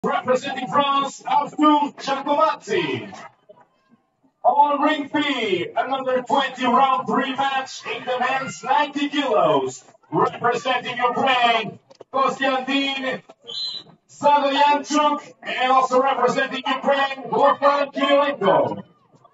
Representing France, Abdul Chakomatsi. On ring B, another 20 round 3 match in the men's 90 kilos. Representing Ukraine, Kostiantyn, ZADOIANCHUK, and also representing Ukraine, Bohdan KYRYLENKO.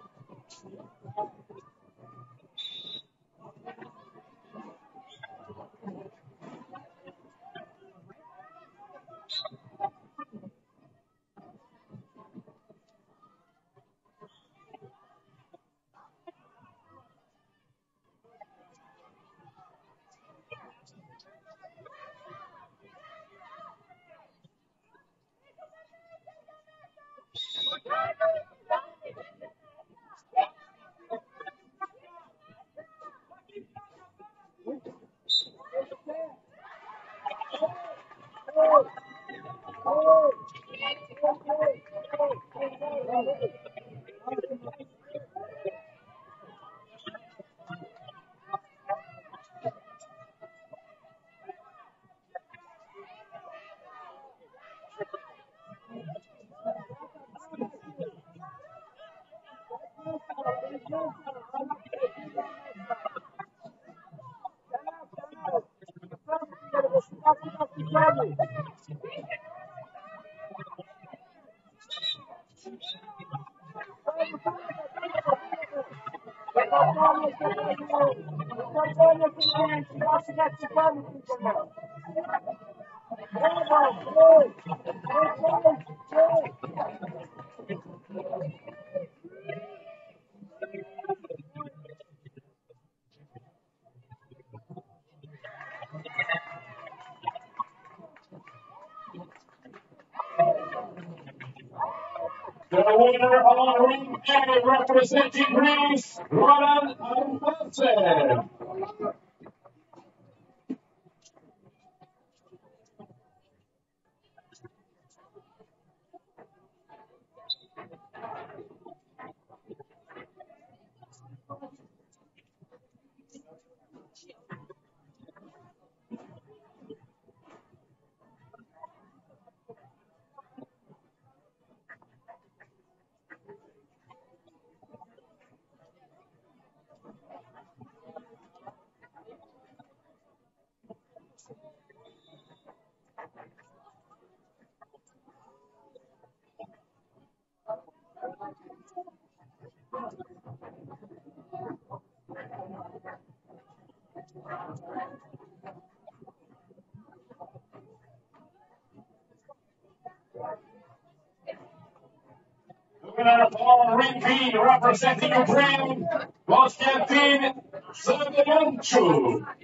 The winner on ring A, representing Greece, Bohdan. Winner on ring B, representing Ukraine, Kostiantyn, ZADOIANCHUK.